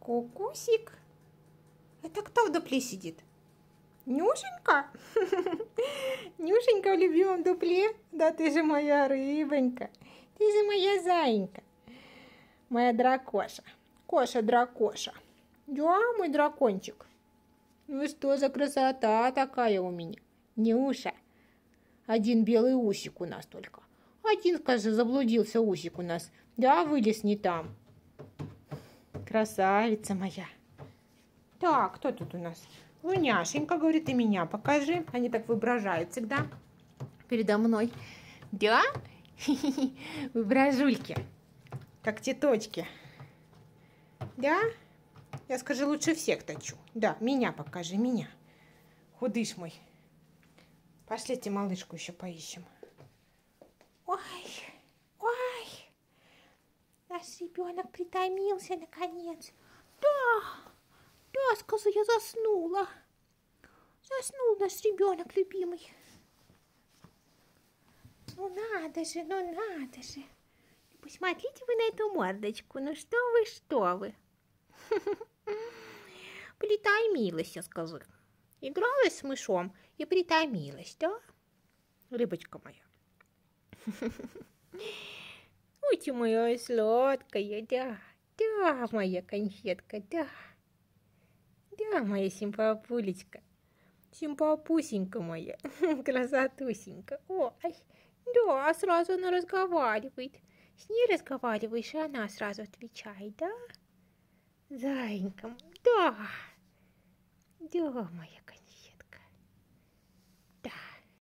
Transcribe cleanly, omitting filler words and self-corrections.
Кукусик. Это кто в дупле сидит? Нюшенька? Нюшенька в любимом дупле? Да ты же моя рыбонька. Ты же моя заинька. Моя дракоша. Коша-дракоша. Да, мой дракончик. Ну что за красота такая у меня? Нюша. Один белый усик у нас только. Один, кажется, заблудился усик у нас. Да, вылез не там. Красавица моя. Так, кто тут у нас? Луняшенька, говорит, и меня покажи. Они так воображают всегда передо мной. Да? Воображульки. Как те точки. Да? Я скажи, лучше всех точу. Да, меня покажи, меня. Худыш мой. Пошлите малышку еще поищем. Ой, ой. Наш ребенок притомился наконец. Да, скажу, я заснула. Заснул наш ребенок любимый. Ну надо же, ну надо же. Посмотрите вы на эту мордочку. Ну что вы, что вы. Притомилась, я скажу. Игралась с мышом и притомилась, да? Рыбочка моя. Ой, ты моя сладкая, да. Да, моя конфетка, да. Да, моя симпапулечка. Симпапусенька моя. Красотусенька. Ой, да, сразу она разговаривает. С ней разговариваешь, и она сразу отвечает, да? Заинька, да. Да, моя конфетка.